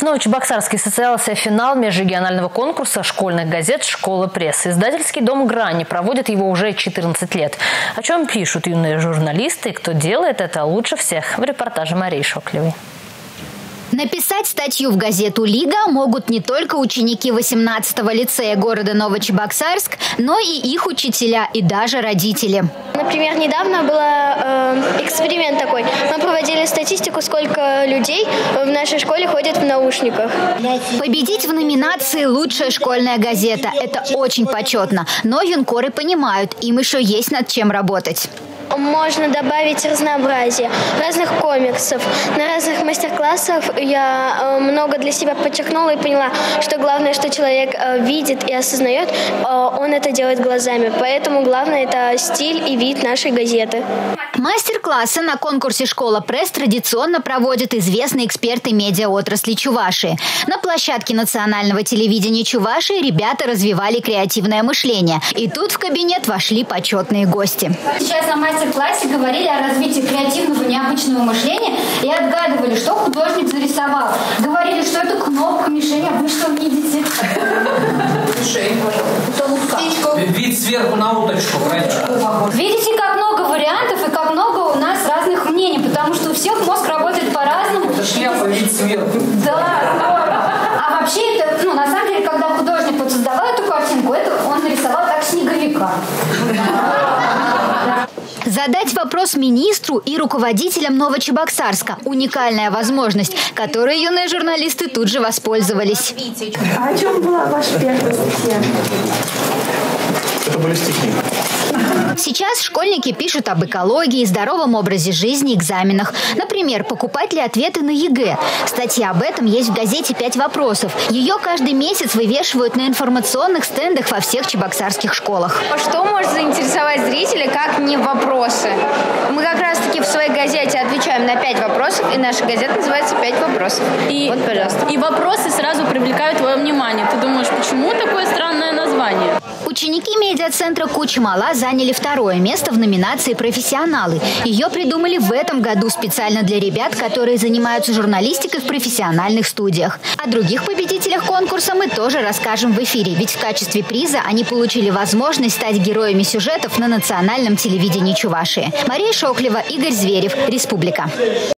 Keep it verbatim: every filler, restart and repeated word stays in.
Новочебоксарске состоялся финал межрегионального конкурса школьных газет «Школа пресс». Издательский дом «Грани» проводит его уже четырнадцать лет. О чем пишут юные журналисты и кто делает это лучше всех, в репортаже Марии Шоклевой. Написать статью в газету «Лига» могут не только ученики восемнадцатого лицея города Новочебоксарск, но и их учителя и даже родители. Например, недавно был э, эксперимент такой. Мы проводили статистику, сколько людей в нашей школе ходят в наушниках. Победить в номинации «Лучшая школьная газета» – это очень почетно. Но юнкоры понимают, им еще есть над чем работать. Можно добавить разнообразие, разных комиксов. На разных мастер-классах я много для себя подчеркнула и поняла, что главное, что человек видит и осознает, он это делает глазами. Поэтому главное – это стиль и вид нашей газеты. Мастер-классы на конкурсе «Школа пресс» традиционно проводят известные эксперты медиаотрасли Чувашии. На площадке национального телевидения Чувашии ребята развивали креативное мышление. И тут в кабинет вошли почетные гости. Сейчас на мастер-классе говорили о развитии креативного необычного мышления и отгадывали, что художник зарисовал. Говорили, что это кнопка, мишень, а вы что видите? Мишень. Вид сверху на уточку. Видите, как много вариантов и как много у нас разных мнений, потому что у всех мозг работает по-разному. Это шляпа, вид сверху. Да, здорово. А вообще это, ну, на самом деле, когда художник вот создавал эту картинку, это он нарисовал так снеговика. Задать вопрос министру и руководителям Новочебоксарска – уникальная возможность, которой юные журналисты тут же воспользовались. А о чем была ваша первая статья? Это были стихи. Сейчас школьники пишут об экологии, здоровом образе жизни, экзаменах. Например, покупать ли ответы на ЕГЭ. Статья об этом есть в газете «Пять вопросов». Ее каждый месяц вывешивают на информационных стендах во всех чебоксарских школах. Что может заинтересовать зрителя, как не вопросы? Мы как раз-таки в своей газете отвечаем на пять вопросов, и наша газета называется «Пять вопросов». И, вот, пожалуйста. И вопросы сразу привлекают твое внимание. Ты думаешь, почему такое странное название? Ученики медиацентра Куча-Мала заняли второе место в номинации «Профессионалы». Ее придумали в этом году специально для ребят, которые занимаются журналистикой в профессиональных студиях. О других победителях конкурса мы тоже расскажем в эфире, ведь в качестве приза они получили возможность стать героями сюжетов на национальном телевидении Чувашии. Мария Шоклева, Игорь Зверев, Республика.